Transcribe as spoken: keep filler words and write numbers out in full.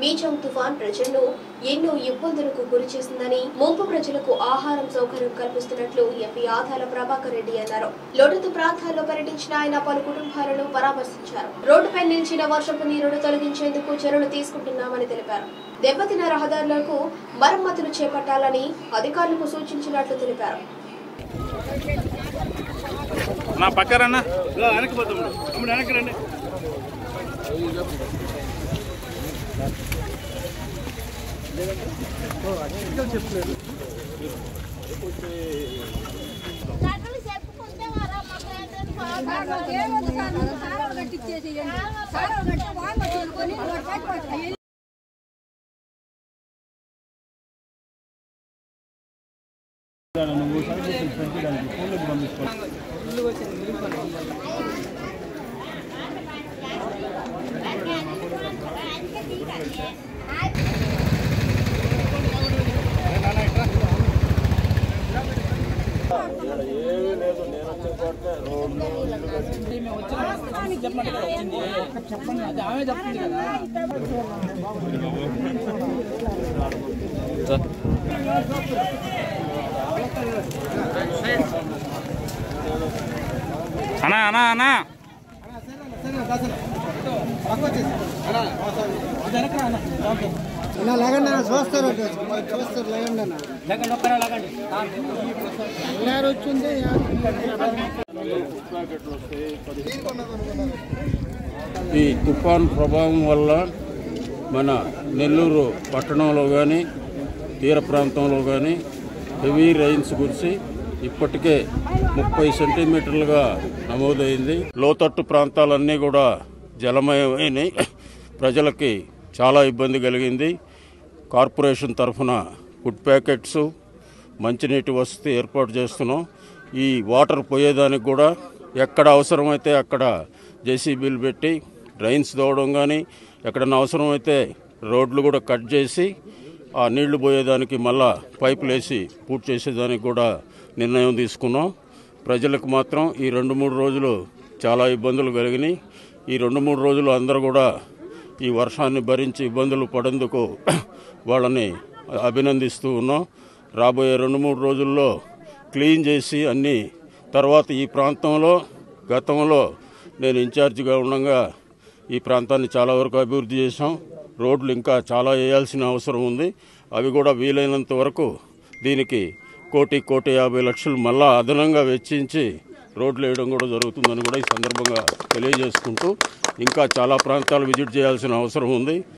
మీచంగ్ తుఫాన్ ప్రజలను ఎన్నో ఇబ్బందులకు గురి చేసిందని, ముంపు ప్రజలకు ఆహారం సౌకర్యం కల్పిస్తున్నట్లు ఎంపీ ఆదాల ప్రభాకర్ రెడ్డి అన్నారు. లోతట్టు ప్రాంతాల్లో పర్యటించిన ఆయన పలు కుటుంబాలను పరామర్శించారు. రోడ్డుపై నిలిచిన వర్షపు నీరును తొలగించేందుకు చర్యలు తీసుకుంటున్నామని తెలిపారు. దెబ్బతిన్న రహదారులకు మరమ్మతులు చేపట్టాలని అధికారులకు సూచించినట్లు తెలిపారు. నా పక్కరన్నా వెనక్కి పోతాం వెనక్కి రండి. అన్నా అన్నా అన్నా లేకండి చూస్తారు చూస్తారు లేకండి ఎవరు వచ్చింది. ఈ తుఫాన్ ప్రభావం వల్ల మన నెల్లూరు పట్టణంలో కానీ తీర ప్రాంతంలో కానీ హెవీ రైన్స్ కురిసి ఇప్పటికే ముప్పై సెంటీమీటర్లుగా నమోదైంది. లోతట్టు ప్రాంతాలన్నీ కూడా జలమయమైనాయి. ప్రజలకి చాలా ఇబ్బంది కలిగింది. కార్పొరేషన్ తరఫున ఫుడ్ ప్యాకెట్స్, మంచినీటి వసతి ఏర్పాటు చేస్తున్నాం. ఈ వాటర్ పోయేదానికి కూడా ఎక్కడ అవసరమైతే అక్కడ జేసీబీలు పెట్టి డ్రైన్స్ తోవడం కానీ, ఎక్కడన్నా అవసరమైతే రోడ్లు కూడా కట్ చేసి ఆ నీళ్లు పోయేదానికి మళ్ళా పైపులు వేసి పూర్తి చేసేదానికి కూడా నిర్ణయం తీసుకున్నాం. ప్రజలకు మాత్రం ఈ రెండు మూడు రోజులు చాలా ఇబ్బందులు కలిగినాయి. ఈ రెండు మూడు రోజులు అందరూ కూడా ఈ వర్షాన్ని భరించి ఇబ్బందులు పడేందుకు వాళ్ళని అభినందిస్తూ ఉన్నాం. రాబోయే రెండు మూడు రోజుల్లో క్లీన్ చేసి అన్నీ తర్వాత ఈ ప్రాంతంలో గతంలో నేను ఇన్ఛార్జిగా ఉండగా ఈ ప్రాంతాన్ని చాలా వరకు అభివృద్ధి చేశాం. రోడ్లు ఇంకా చాలా వేయాల్సిన అవసరం ఉంది. అవి కూడా వీలైనంత వరకు దీనికి కోటి కోటి యాభై లక్షలు మళ్ళా అదనంగా వెచ్చించి రోడ్లు వేయడం కూడా జరుగుతుందని కూడా ఈ సందర్భంగా తెలియజేసుకుంటూ ఇంకా చాలా ప్రాంతాలు విజిట్ చేయాల్సిన అవసరం ఉంది.